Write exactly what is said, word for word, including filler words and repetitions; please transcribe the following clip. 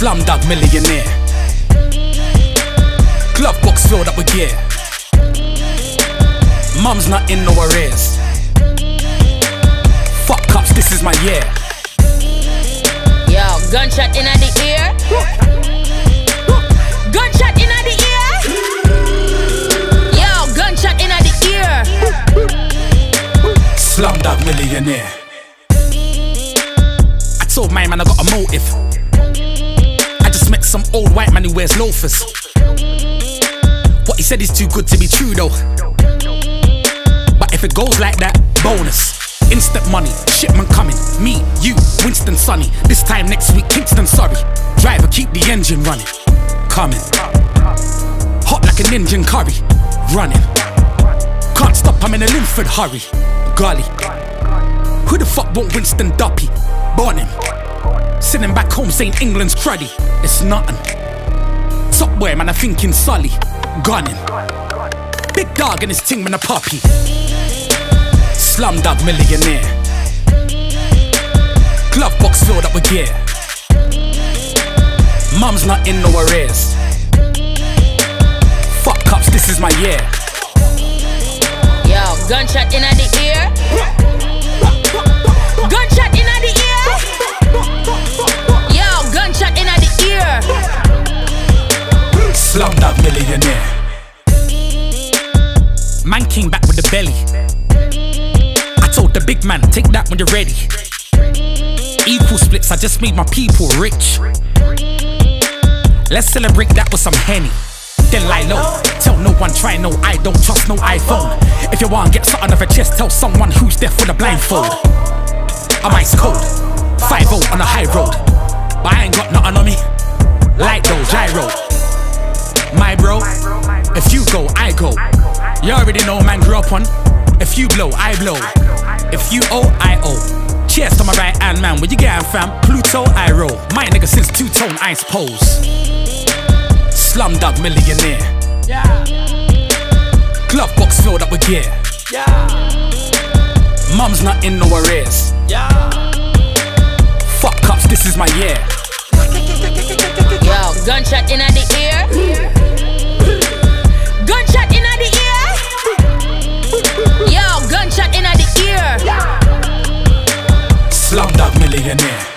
Slumdog Millionaire. Glove box filled up with gear. Mum's not in no arrears. Fuck cops, this is my year. Yo, gunshot inna the ear. Gunshot inna the ear. Yo, gunshot inna the ear. Slumdog Millionaire. I told my man I got a motive. I just met some old white man who wears loafers. What he said is too good to be true though. But if it goes like that, bonus. Instant money, shipment coming. Me, you, Winston, Sonny. This time next week, Kingston, sorry. Driver, keep the engine running. Coming. Hot like an Indian curry. Running. Can't stop, I'm in a Linford hurry. Golly. Who the fuck want Winston Duppy? Born him. Sitting back home saying England's cruddy. It's nothing. Top boy, man, I'm thinking Sully. Gunning. Big dog and his ting man a puppy. Slumdog Millionaire. Glove box filled up with gear. Mum's not in no arrears. Fuck cops, this is my year. Yo, gunshot inna the ear. Gunshot inna the ear. Yo, gunshot inna the ear. Slumdog Millionaire. Man came back with the belly. I told the big man, take that when you're ready. Equal splits, I just made my people rich. Let's celebrate that with some Henny. Then lie low, tell no one, try no, I don't trust no iPhone. If you want to get something off your chest, tell someone who's deaf with a blindfold. I'm ice cold, five oh on a high road. But I ain't got nothing on me. Light though, gyro. My bro, if you go, I go. You already know man grew up on. If you blow, I blow. If you owe, I owe. Cheers to my right hand man, where you getting fam? Pluto, I roll. My nigga since two-tone ice pose. Slumdog Millionaire. Yeah. Glove box filled up with gear. Yeah. Mum's not in no arrears. Yeah. Fuck cops, this is my year. Yo, gunshot inna the ear. Gunshot inna the ear. Yo, gunshot inna the ear. Slumdog Millionaire.